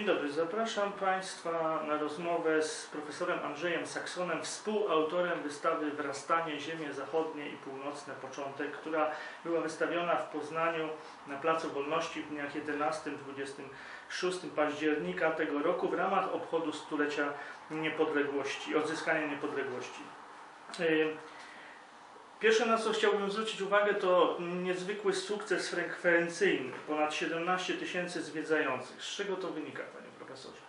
Dzień dobry, zapraszam Państwa na rozmowę z profesorem Andrzejem Saksonem, współautorem wystawy Wrastanie, Ziemie Zachodnie i Północne Początek, która była wystawiona w Poznaniu na Placu Wolności w dniach 11-26 października tego roku w ramach obchodu stulecia niepodległości, odzyskania niepodległości. Pierwsze, na co chciałbym zwrócić uwagę, to niezwykły sukces frekwencyjny. Ponad 17 000 zwiedzających. Z czego to wynika, panie profesorze?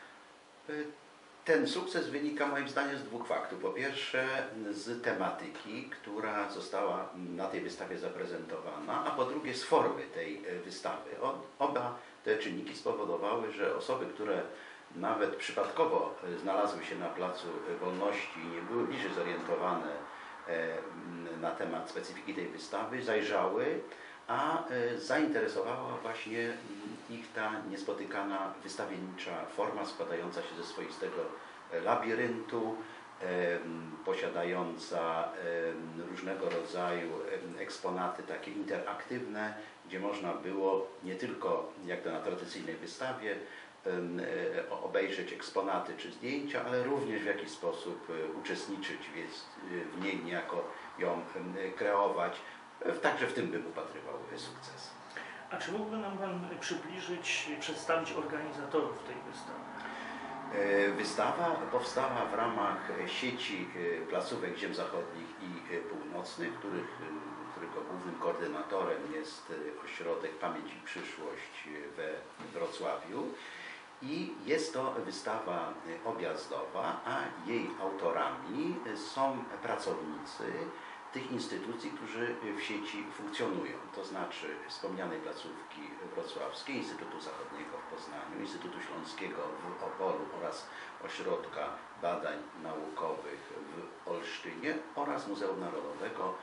Ten sukces wynika moim zdaniem z dwóch faktów. Po pierwsze z tematyki, która została na tej wystawie zaprezentowana, a po drugie z formy tej wystawy. Oba te czynniki spowodowały, że osoby, które nawet przypadkowo znalazły się na Placu Wolności i nie były bliżej zorientowane na temat specyfiki tej wystawy, zajrzały, a zainteresowała właśnie ich ta niespotykana wystawiennicza forma składająca się ze swoistego labiryntu, posiadająca różnego rodzaju eksponaty takie interaktywne, gdzie można było nie tylko jak to na tradycyjnej wystawie obejrzeć eksponaty czy zdjęcia, ale również w jakiś sposób uczestniczyć w niej, niejako ją kreować. Także w tym bym upatrywał sukces. A czy mógłby nam Pan przybliżyć, przedstawić organizatorów tej wystawy? Wystawa powstała w ramach sieci placówek ziem zachodnich i północnych, którego głównym koordynatorem jest Ośrodek Pamięć i Przyszłość we Wrocławiu. I jest to wystawa objazdowa, a jej autorami są pracownicy tych instytucji, którzy w sieci funkcjonują. To znaczy wspomnianej placówki wrocławskiej, Instytutu Zachodniego w Poznaniu, Instytutu Śląskiego w Opolu oraz Ośrodka Badań Naukowych w Olsztynie oraz Muzeum Narodowego,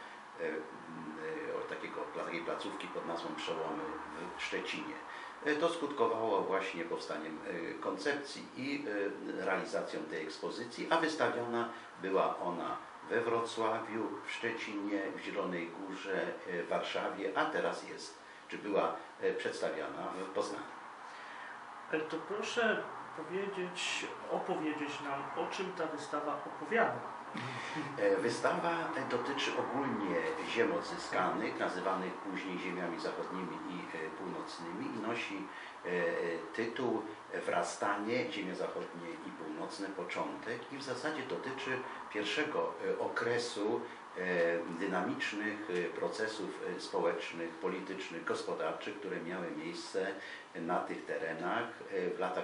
takiej placówki pod nazwą Przełomy w Szczecinie. To skutkowało właśnie powstaniem koncepcji i realizacją tej ekspozycji, a wystawiona była ona we Wrocławiu, w Szczecinie, w Zielonej Górze, w Warszawie, a teraz była przedstawiana w Poznaniu. To proszę opowiedzieć nam, o czym ta wystawa opowiada. Wystawa dotyczy ogólnie ziem odzyskanych, nazywanych później ziemiami zachodnimi i północnymi i nosi tytuł Wrastanie, ziemie zachodnie i północne, początek i w zasadzie dotyczy pierwszego okresu dynamicznych procesów społecznych, politycznych, gospodarczych, które miały miejsce na tych terenach w latach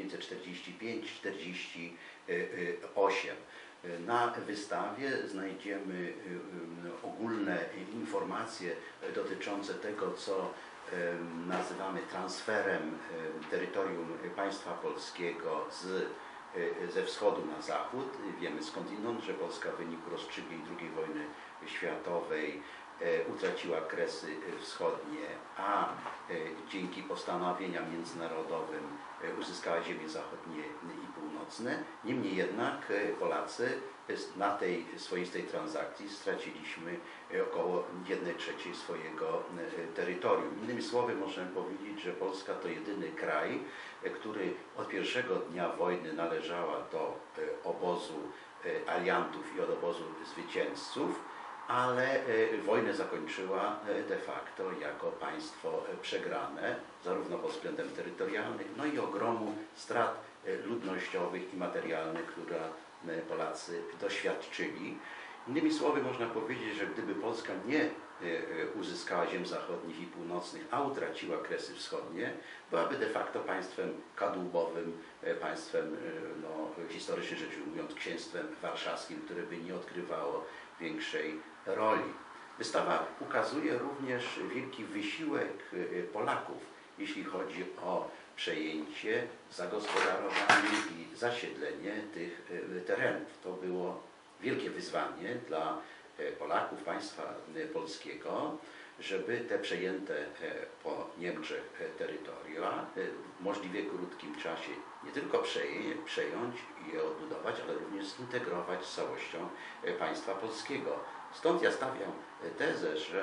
1945-48. Na wystawie znajdziemy ogólne informacje dotyczące tego, co nazywamy transferem terytorium państwa polskiego ze wschodu na zachód. Wiemy skądinąd, że Polska w wyniku rozstrzygnięć II wojny światowej utraciła Kresy Wschodnie, a dzięki postanowieniom międzynarodowym uzyskała ziemie zachodnie i północne. Niemniej jednak Polacy na tej swoistej transakcji straciliśmy około 1/3 swojego terytorium. Innymi słowy możemy powiedzieć, że Polska to jedyny kraj, który od pierwszego dnia wojny należała do obozu aliantów i od obozu zwycięzców, ale wojnę zakończyła de facto jako państwo przegrane, zarówno pod względem terytorialnym, no i ogromu strat ludnościowych i materialnych, które Polacy doświadczyli. Innymi słowy można powiedzieć, że gdyby Polska nie uzyskała ziem zachodnich i północnych, a utraciła Kresy Wschodnie, byłaby de facto państwem kadłubowym, państwem, historycznie rzecz ujmując, księstwem warszawskim, które by nie odgrywało większej roli. Wystawa ukazuje również wielki wysiłek Polaków, jeśli chodzi o przejęcie, zagospodarowanie i zasiedlenie tych terenów. To było wielkie wyzwanie dla Polaków, państwa polskiego, żeby te przejęte po Niemczech terytoria w możliwie krótkim czasie nie tylko przejąć i je odbudować, ale również zintegrować z całością państwa polskiego. Stąd ja stawiam tezę, że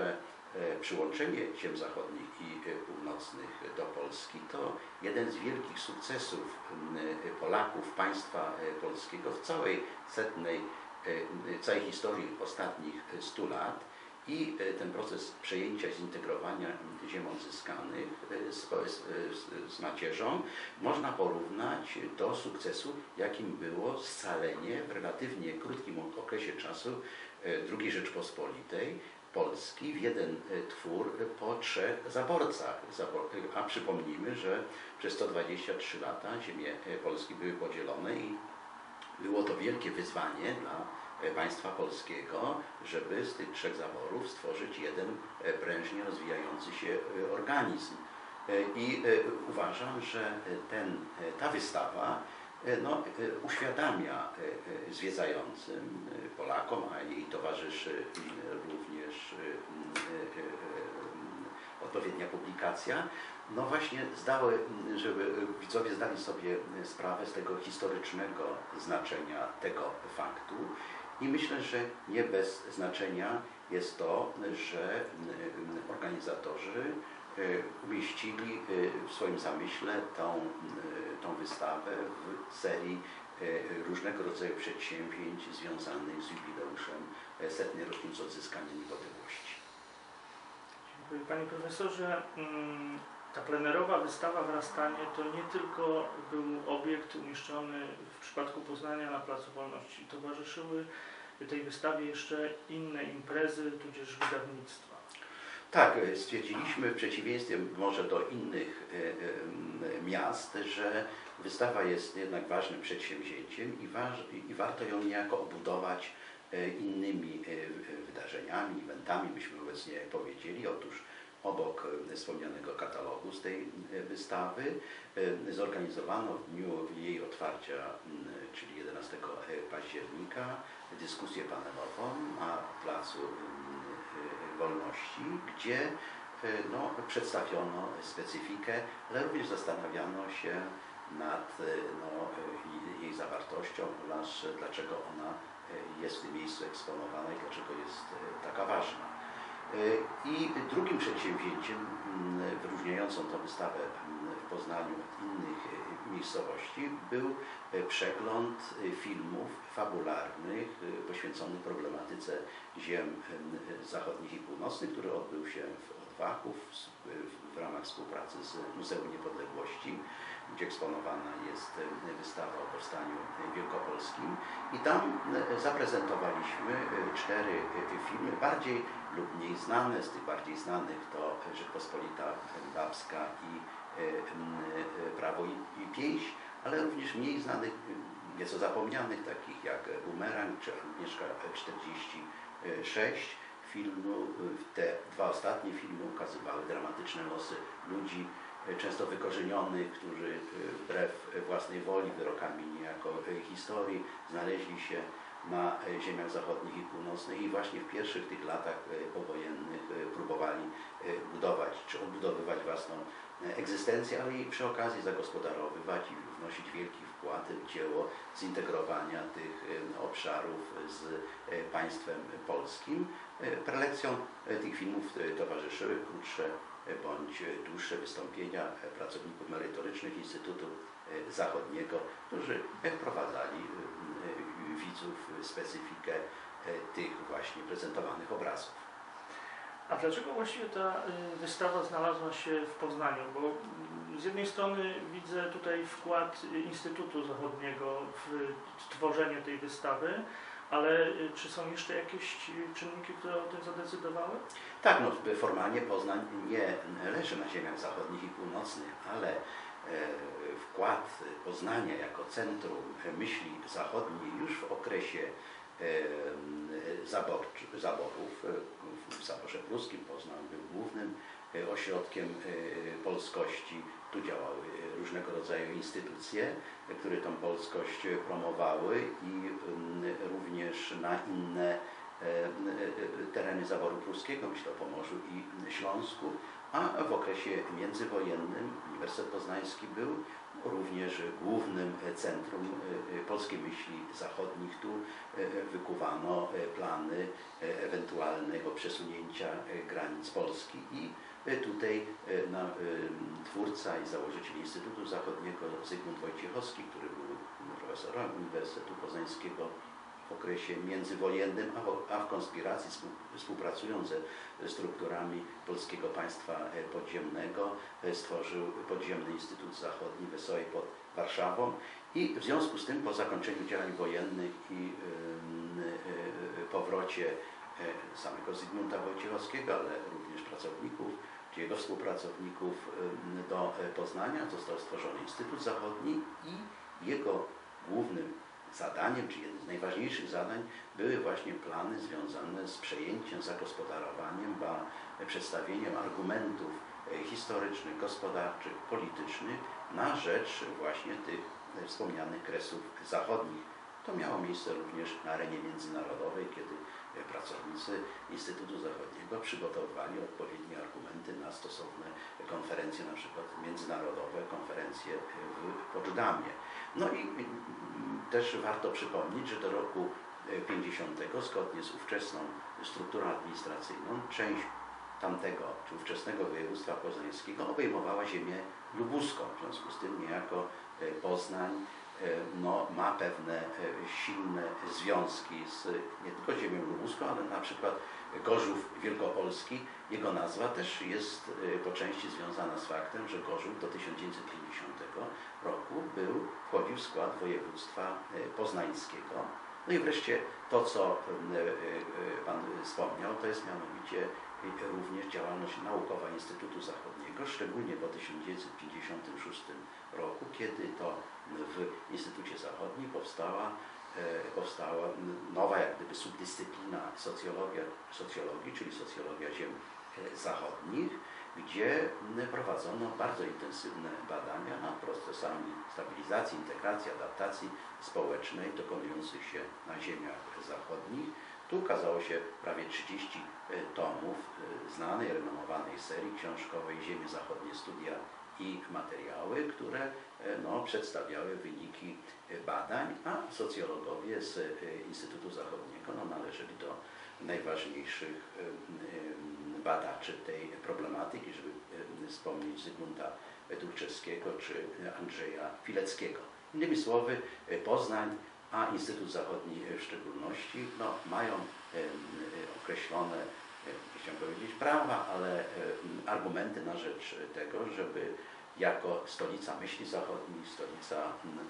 przyłączenie ziem zachodnich i północnych do Polski to jeden z wielkich sukcesów Polaków, państwa polskiego w całej historii ostatnich 100 lat. I ten proces przejęcia, zintegrowania ziem odzyskanych z macierzą można porównać do sukcesu, jakim było scalenie w relatywnie krótkim okresie czasu II Rzeczpospolitej Polski w jeden twór po 3 zaborcach. A przypomnijmy, że przez 123 lata ziemie Polski były podzielone i było to wielkie wyzwanie dla państwa polskiego, żeby z tych 3 zaborów stworzyć jeden prężnie rozwijający się organizm. I uważam, że ta wystawa uświadamia zwiedzającym Polakom, a jej towarzyszy również odpowiednia publikacja, właśnie żeby widzowie zdali sobie sprawę z tego historycznego znaczenia tego faktu. I myślę, że nie bez znaczenia jest to, że organizatorzy umieścili w swoim zamyśle tą wystawę w serii różnego rodzaju przedsięwzięć związanych z jubileuszem 100. rocznicy odzyskania niepodległości. Dziękuję. Panie profesorze, ta plenerowa wystawa w Rastanie to nie tylko był obiekt umieszczony w przypadku Poznania na Placu Wolności. Towarzyszyły tej wystawie jeszcze inne imprezy, tudzież wydawnictwa. Tak, stwierdziliśmy w przeciwieństwie może do innych miast, że wystawa jest jednak ważnym przedsięwzięciem i warto ją niejako obudować innymi wydarzeniami, eventami, byśmy obecnie powiedzieli. Otóż obok wspomnianego katalogu z tej wystawy zorganizowano w dniu jej otwarcia, czyli 11 października, dyskusję panelową na Placu Wolności, gdzie przedstawiono specyfikę, ale również zastanawiano się nad jej zawartością oraz dlaczego ona jest w tym miejscu eksponowana i dlaczego jest taka ważna. I drugim przedsięwzięciem wyróżniającą tę wystawę w Poznaniu od innych miejscowości był przegląd filmów fabularnych poświęconych problematyce ziem zachodnich i północnych, który odbył się w Odwachu w ramach współpracy z Muzeum Niepodległości, gdzie eksponowana jest wystawa o powstaniu wielkopolskim. I tam zaprezentowaliśmy 4 filmy, bardziej lub mniej znane. Z tych bardziej znanych to Rzeczpospolita Babska i Prawo i Pięść, ale również mniej znanych, nieco zapomnianych, takich jak Bumerang czy Agnieszka 46. Te 2 ostatnie filmy ukazywały dramatyczne losy ludzi często wykorzenionych, którzy wbrew własnej woli, wyrokami niejako historii, znaleźli się na ziemiach zachodnich i północnych i właśnie w pierwszych tych latach powojennych próbowali budować czy odbudowywać własną egzystencję, ale i przy okazji zagospodarowywać i wnosić wielki wkład w dzieło zintegrowania tych obszarów z państwem polskim. Prelekcjom tych filmów towarzyszyły krótsze bądź dłuższe wystąpienia pracowników merytorycznych Instytutu Zachodniego, którzy wprowadzali widzów w specyfikę tych właśnie prezentowanych obrazów. A dlaczego właściwie ta wystawa znalazła się w Poznaniu? Bo z jednej strony widzę tutaj wkład Instytutu Zachodniego w tworzenie tej wystawy, ale czy są jeszcze jakieś czynniki, które o tym zadecydowały? Tak, formalnie Poznań nie leży na ziemiach zachodnich i północnych, ale wkład Poznania jako centrum myśli zachodniej już w okresie zaborów. W zaborze pruskim Poznań był głównym ośrodkiem polskości. Tu działały różnego rodzaju instytucje, które tą polskość promowały i również na inne tereny zaboru pruskiego, myślę o Pomorzu i Śląsku, a w okresie międzywojennym Uniwersytet Poznański był również głównym centrum polskiej myśli zachodnich. Tu wykuwano plany ewentualnego przesunięcia granic Polski i tutaj twórca i założyciel Instytutu Zachodniego Zygmunt Wojciechowski, który był profesorem Uniwersytetu Poznańskiego w okresie międzywojennym, a w konspiracji współpracując ze strukturami Polskiego Państwa Podziemnego, stworzył Podziemny Instytut Zachodni Wesołej pod Warszawą i w związku z tym po zakończeniu działań wojennych i powrocie samego Zygmunta Wojciechowskiego, ale również pracowników, czy jego współpracowników do Poznania został stworzony Instytut Zachodni i jego głównym zadaniem, czy jednym z najważniejszych zadań były właśnie plany związane z przejęciem, zagospodarowaniem, przedstawieniem argumentów historycznych, gospodarczych, politycznych na rzecz właśnie tych wspomnianych Kresów Zachodnich. To miało miejsce również na arenie międzynarodowej, kiedy pracownicy Instytutu Zachodniego przygotowywali odpowiednie argumenty na stosowne konferencje, na przykład międzynarodowe, konferencje w Poczdamie. No i też warto przypomnieć, że do roku 50, zgodnie z ówczesną strukturą administracyjną, część tamtego, czy ówczesnego województwa poznańskiego obejmowała ziemię lubuską. W związku z tym niejako Poznań ma pewne silne związki z nie tylko ziemią lubuską, ale na przykład Gorzów Wielkopolski. Jego nazwa też jest po części związana z faktem, że Gorzów do 1950 roku wchodził w skład województwa poznańskiego. No i wreszcie to, co Pan wspomniał, to jest mianowicie również działalność naukowa Instytutu Zachodniego, szczególnie po 1956 roku, kiedy to w Instytucie Zachodnim powstała nowa jak gdyby subdyscyplina socjologii, czyli socjologia ziem zachodnich, gdzie prowadzono bardzo intensywne badania nad procesami stabilizacji, integracji, adaptacji społecznej dokonujących się na ziemiach zachodnich. Tu ukazało się prawie 30 tomów znanej, renomowanej serii książkowej Ziemie Zachodnie, studia i materiały, które przedstawiały wyniki badań, a socjologowie z Instytutu Zachodniego należeli do najważniejszych badaczy tej problematyki, żeby wspomnieć Zygmunta Turczewskiego czy Andrzeja Fileckiego. Innymi słowy, Poznań, a Instytut Zachodni w szczególności, mają określone, nie chciałem powiedzieć prawa, ale argumenty na rzecz tego, żeby jako stolica myśli zachodniej, stolica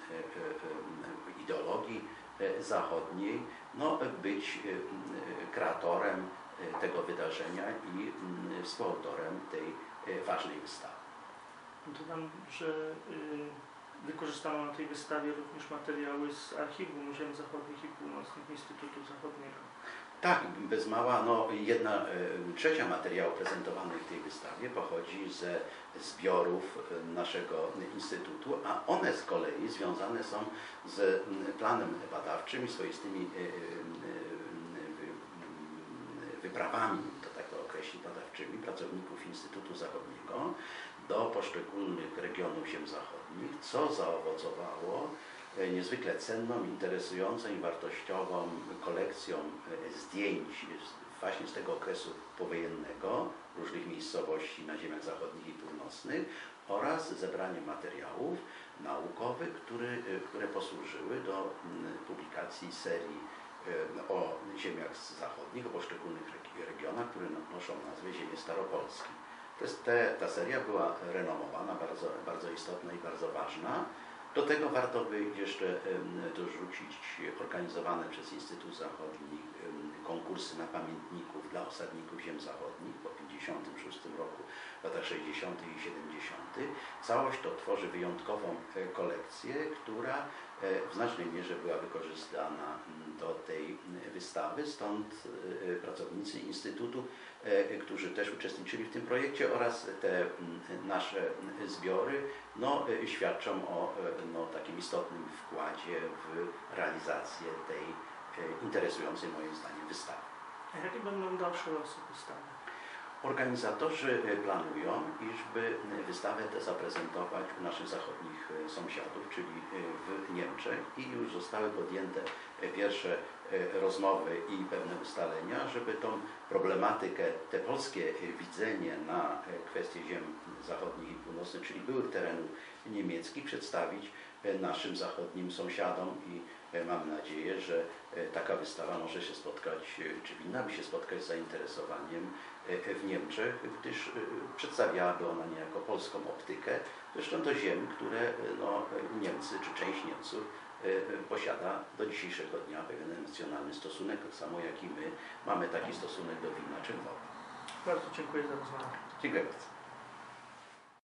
ideologii zachodniej, być kreatorem tego wydarzenia i współautorem tej ważnej wystawy. Dodam, że wykorzystano na tej wystawie również materiały z archiwum Ziem Zachodnich i Północnych Instytutu Zachodniego. Tak, bez mała, 1/3 materiału prezentowanych w tej wystawie pochodzi ze zbiorów naszego Instytutu, a one z kolei związane są z planem badawczym i swoistymi wyprawami, to tak to określić, badawczymi pracowników Instytutu Zachodniego do poszczególnych regionów ziem zachodnich, co zaowocowało niezwykle cenną, interesującą i wartościową kolekcją zdjęć właśnie z tego okresu powojennego, różnych miejscowości na ziemiach zachodnich i północnych oraz zebranie materiałów naukowych, które posłużyły do publikacji serii o ziemiach zachodnich, o poszczególnych regionach, które noszą nazwę Ziemie Staropolskie. Ta seria była renomowana, bardzo, bardzo istotna i bardzo ważna. Do tego warto by jeszcze dorzucić organizowane przez Instytut Zachodni konkursy na pamiętników dla osadników ziem zachodnich po 1956 roku, w latach 60. i 70. Całość to tworzy wyjątkową kolekcję, która w znacznej mierze była wykorzystana do tej wystawy, stąd pracownicy Instytutu, którzy też uczestniczyli w tym projekcie, oraz te nasze zbiory świadczą o takim istotnym wkładzie w realizację tej interesującej moim zdaniem wystawy. A jakie będą dalsze losy wystawy? Organizatorzy planują, iżby wystawę tę zaprezentować u naszych zachodnich sąsiadów, czyli w Niemczech, i już zostały podjęte pierwsze rozmowy i pewne ustalenia, żeby tą problematykę, te polskie widzenie na kwestie ziem zachodnich i północnych, czyli byłych terenów niemieckich, przedstawić naszym zachodnim sąsiadom i mam nadzieję, że taka wystawa może się spotkać, czy winna się spotkać z zainteresowaniem w Niemczech, gdyż przedstawiałaby ona niejako polską optykę, zresztą do ziem, które no, Niemcy czy część Niemców posiada do dzisiejszego dnia pewien emocjonalny stosunek, tak samo jak i my mamy taki stosunek do wina czy wody. Bardzo dziękuję za rozmowę. Dziękuję bardzo.